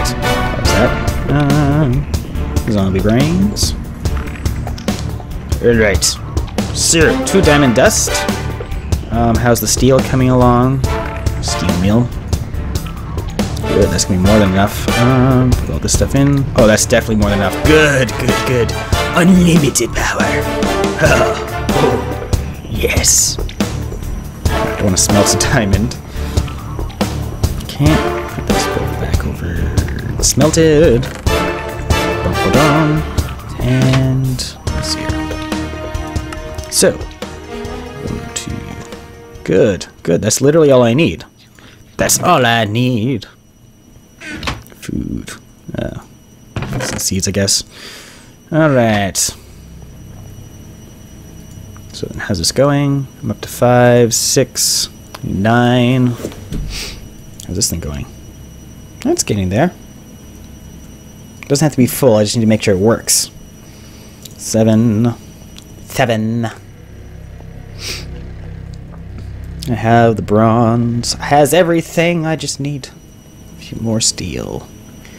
How's that? Zombie brains. Alright. Syrup. 2 diamond dust. How's the steel coming along? Steel meal. Good, that's gonna be more than enough. Put all this stuff in. Oh, that's definitely more than enough. Good, good, good. Unlimited power. Oh, yes. I want to smelt a diamond. Can't put this back over. Smelted. And let's see here. So, 1, 2. Good, good. That's literally all I need. That's all I need. Food. Some seeds, I guess. Alright. So how's this going? I'm up to 5, 6, 9. How's this thing going? It's getting there. Doesn't have to be full, I just need to make sure it works. 7. 7. I have the bronze. It has everything, I just need a few more steel.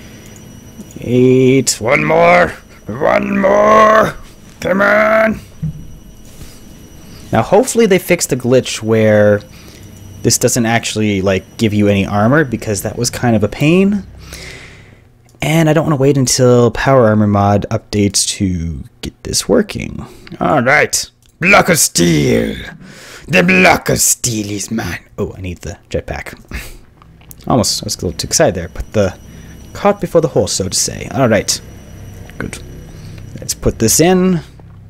8. One more! One more! Come on! Now hopefully they fixed the glitch where this doesn't actually like give you any armor, because that was kind of a pain. And I don't want to wait until Power Armor mod updates to get this working. Alright. Block of steel! The block of steel is mine. Oh, I need the jetpack. Almost, I was a little too excited there. Put the cart before the horse, so to say. Alright. Good. Let's put this in.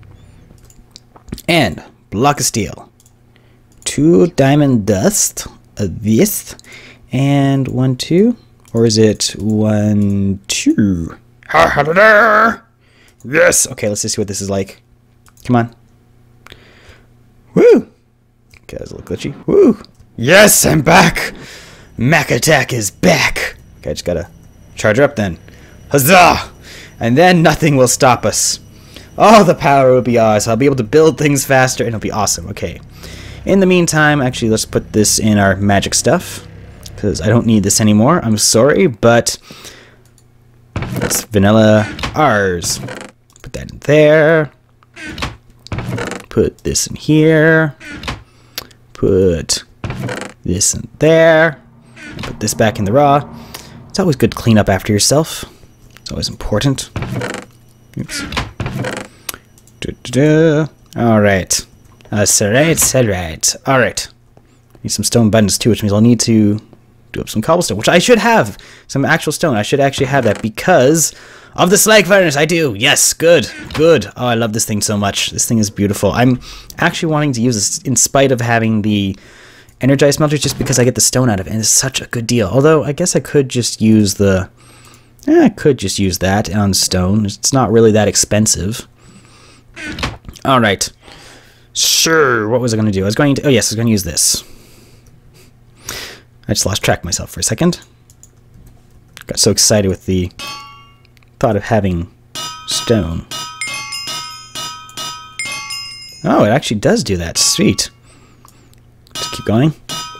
And block of steel. 2 diamond dust. This. And 1, 2. Or is it 1, 2? Yes! Okay, let's just see what this is like. Come on. Woo! Okay, that's a little glitchy. Woo! Yes, I'm back! Macattack is back! Okay, I just gotta charge her up then. Huzzah! And then nothing will stop us. All the power will be ours. I'll be able to build things faster and it'll be awesome. Okay. In the meantime, actually, let's put this in our magic stuff, because I don't need this anymore. I'm sorry, but that's vanilla R's. Put that in there. Put this in here. Put this in there. Put this back in the raw. It's always good to clean up after yourself. It's always important. Oops. Alright. Alright. Alright. Need some stone buttons too, which means I'll need to do up some cobblestone, which I should have. Some actual stone. I should actually have that because of the slag furnace. I do. Yes. Good. Good. Oh, I love this thing so much. This thing is beautiful. I'm actually wanting to use this in spite of having the energized smelter, just because I get the stone out of it, and it's such a good deal. Although I guess I could just use the I could just use that on stone. It's not really that expensive. Alright. Sure, what was I going to do? I was going to... Oh, yes, I was going to use this. I just lost track of myself for a second. Got so excited with the thought of having stone. Oh, it actually does do that. Sweet. Just keep going.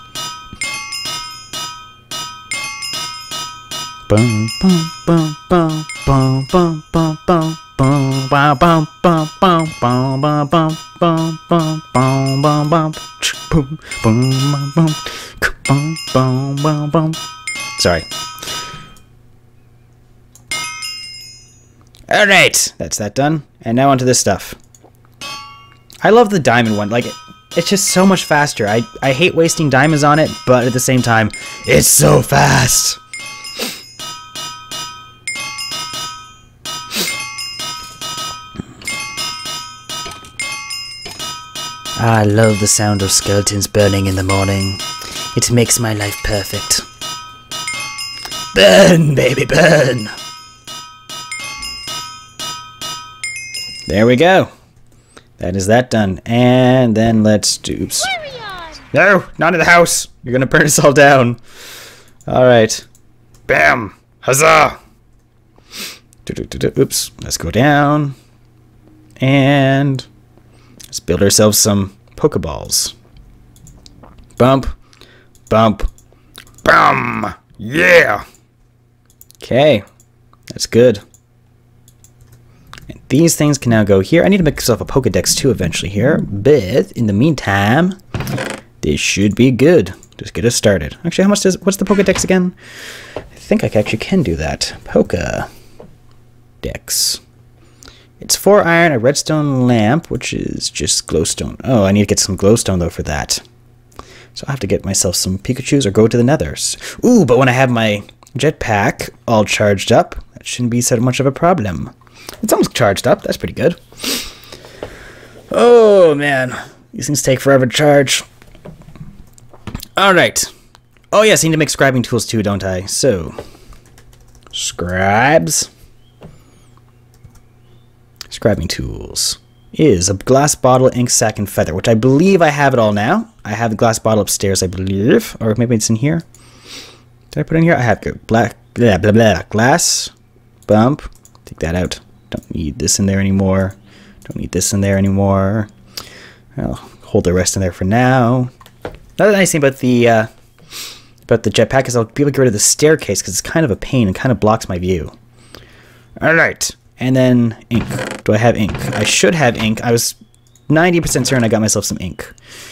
Boom, boom, boom, boom, boom, boom, boom, boom. Boom, bum, bum, bum, bum, bum, bum, bum, bum, bum, bum, bum, bum, boom, boom, bum, bum, bum, bum, bum. Sorry. Alright, that's that done. And now onto this stuff. I love the diamond one. Like, it's just so much faster. I hate wasting diamonds on it, but at the same time, it's so fast. I love the sound of skeletons burning in the morning. It makes my life perfect. Burn, baby, burn! There we go. That is that done. And then let's do... Oops. No, not in the house! You're gonna burn us all down. Alright. Bam! Huzzah! Oops. Let's go down. And... let's build ourselves some Pokeballs. Bump. Bump. Bum! Yeah! Okay, that's good. And these things can now go here. I need to make myself a Pokedex too eventually here, but in the meantime, this should be good. Just get us started. Actually, what's the Pokedex again? I think I actually can do that. Pokedex. It's 4 iron, a redstone lamp, which is just glowstone. Oh, I need to get some glowstone though for that. So I'll have to get myself some Pikachus or go to the Nethers. Ooh, but when I have my jetpack all charged up, that shouldn't be so much of a problem. It's almost charged up. That's pretty good. Oh, man. These things take forever to charge. All right. Oh, yes, I need to make scribing tools too, don't I? So, scribes. Scribing tools is a glass bottle, ink sac, and feather, which I believe I have it all now. I have the glass bottle upstairs, I believe. Or maybe it's in here. Did I put it in here? I have glass, bump. Take that out. Don't need this in there anymore. Don't need this in there anymore. I'll hold the rest in there for now. Another nice thing about the jetpack is I'll be able to get rid of the staircase because it's kind of a pain and kind of blocks my view. All right, and then ink. Do I have ink? I should have ink. I was 90% certain I got myself some ink.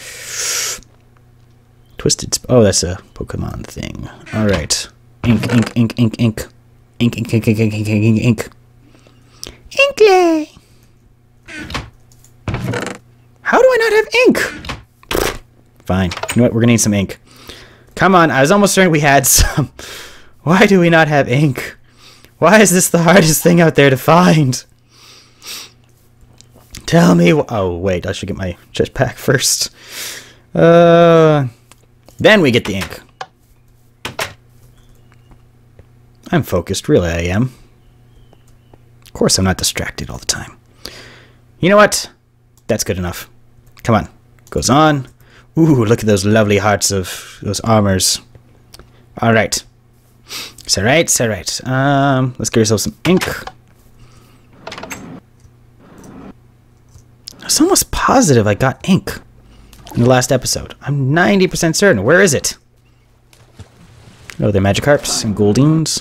Twisted. Oh, that's a Pokemon thing. All right, ink. Inkley! How do I not have ink? Fine. You know what? We're gonna need some ink. Come on, I was almost certain we had some. Why do we not have ink? Why is this the hardest thing out there to find? Tell me. Oh, wait. I should get my jetpack first. Then we get the ink. I'm focused. Really, I am. Of course, I'm not distracted all the time. You know what? That's good enough. Come on. Goes on. Ooh, look at those lovely hearts of those armors. All right. It's all right. It's all right. Let's get ourselves some ink. I was almost positive I got ink in the last episode. I'm 90% certain. Where is it? Oh, they're Magikarps and Goldines.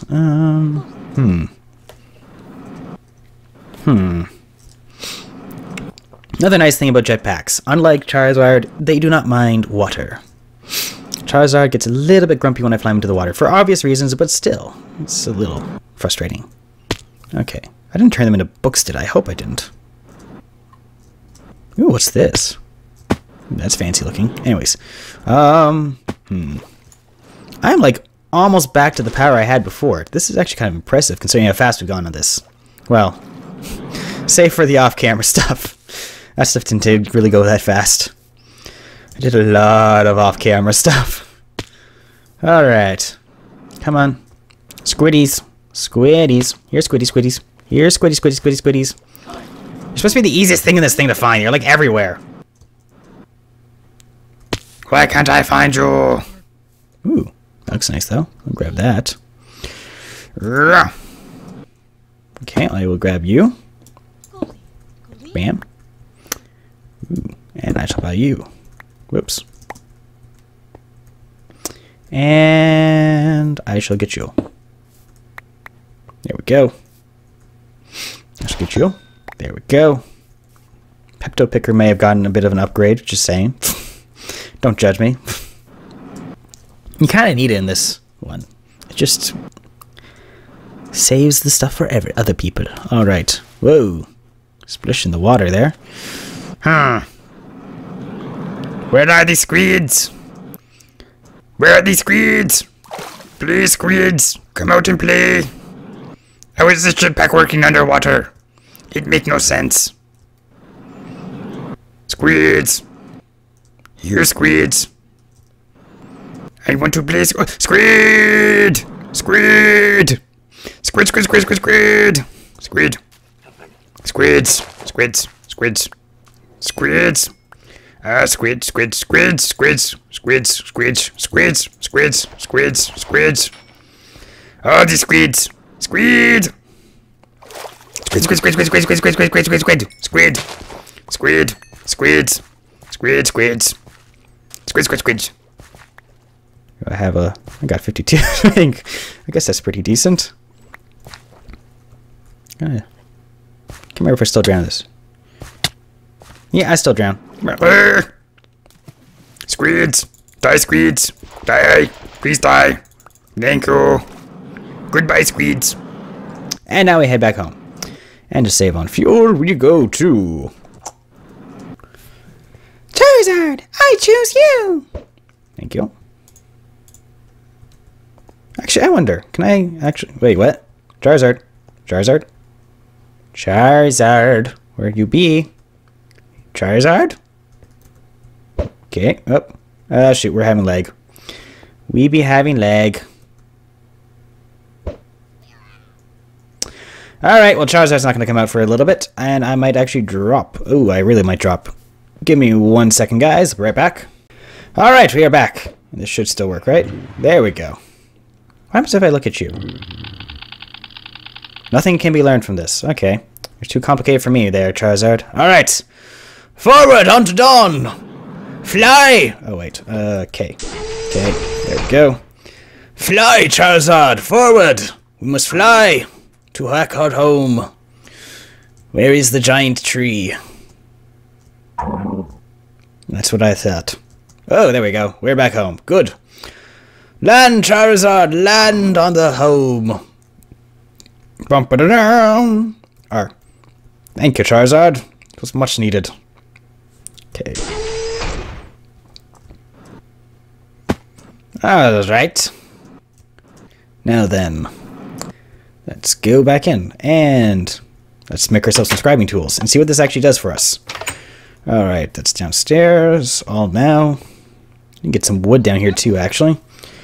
Another nice thing about jetpacks, unlike Charizard, they do not mind water. Charizard gets a little bit grumpy when I fly him into the water, for obvious reasons, but still, it's a little frustrating. Okay, I didn't turn them into books, did I? I hope I didn't. Ooh, what's this? That's fancy looking. Anyways, I'm like almost back to the power I had before. This is actually kind of impressive considering how fast we've gone on this. Well, save for the off-camera stuff. That stuff didn't really go that fast. I did a lot of off-camera stuff. Alright. Come on. Squiddies. Squiddies. Here, squiddies. Here, squiddies. You're supposed to be the easiest thing in this thing to find. You're like everywhere. Why can't I find you? Ooh. That looks nice, though. I'll grab that. Okay, I will grab you. Bam. Ooh, and I shall buy you. Whoops. And I shall get you. There we go. I shall get you. There we go. Pepto Picker may have gotten a bit of an upgrade, just saying. Don't judge me. You kind of need it in this one. It just saves the stuff for other people. Alright. Whoa. Splish in the water there. Where are the squids? Where are the squids? Please, squids, come out and play. How is this jetpack working underwater? It makes no sense. Squids. Here, squids. I want to play Squid! Squid! Squid! Squid! Squids! Oh, the squids! Squid! Squid! I got 52. I guess that's pretty decent. Can't remember if I still drown this. Yeah, I still drown. Squids! Die, squids! Die! Please die! Thank you! Goodbye, squids! And now we head back home. And to save on fuel, we go to... Charizard! I choose you! Thank you. Actually, I wonder, can I actually... Wait, what? Charizard. Charizard. Charizard. Where'd you be? Charizard? Okay, up. Oh, shoot, we're having lag. We be having lag. Alright, well, Charizard's not going to come out for a little bit, and I might actually drop. Ooh, I really might drop. Give me 1 second, guys. Be right back. Alright, we are back. This should still work, right? There we go. What happens if I look at you? Nothing can be learned from this. Okay. You're too complicated for me there, Charizard. Alright. Forward unto dawn! Fly! Oh, wait. Okay. Okay, there we go. Fly, Charizard! Forward! We must fly to our home. Where is the giant tree? That's what I thought. Oh, there we go. We're back home. Good. Land, Charizard! Land on the home! Bum-ba-da-down! Thank you, Charizard. It was much needed. Okay. Alright. Now then, let's go back in and let's make ourselves subscribing tools and see what this actually does for us. Alright, that's downstairs. All now. You can get some wood down here too, actually.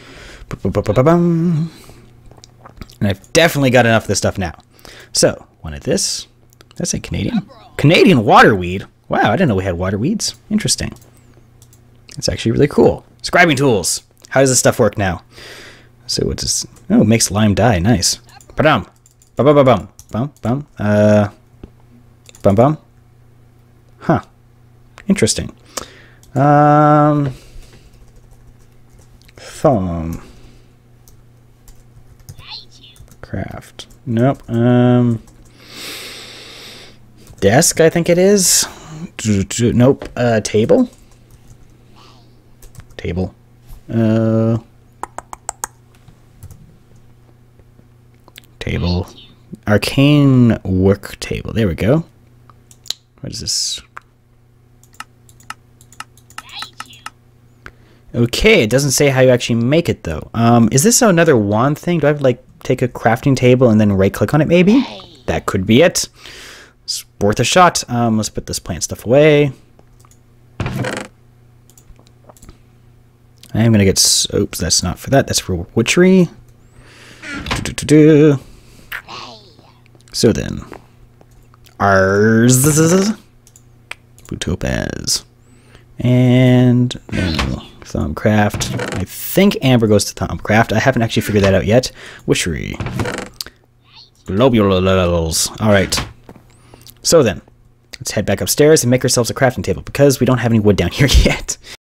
And I've definitely got enough of this stuff now. So, one of this. That's a Canadian. Canadian waterweed. Wow, I didn't know we had water weeds. Interesting. It's actually really cool. Scribing tools. How does this stuff work now? So what does... Oh, it makes lime dye. Nice. Ba-dum. Ba-ba-ba-bum. Bum-bum. Bum-bum. Huh. Interesting. Thumb. Craft. Nope. Desk, I think it is. Nope. Table. Table. Table. Arcane work table. There we go. What is this? Okay, it doesn't say how you actually make it though. Is this another wand thing? Do I have to like take a crafting table and then right click on it maybe? That could be it. It's worth a shot. Let's put this plant stuff away. I am gonna get. Oops, that's not for that. That's for witchery. So then, ours blue topaz and no, thumbcraft. I think amber goes to thumbcraft. I haven't actually figured that out yet. Witchery, globules. All right. So then, let's head back upstairs and make ourselves a crafting table because we don't have any wood down here yet.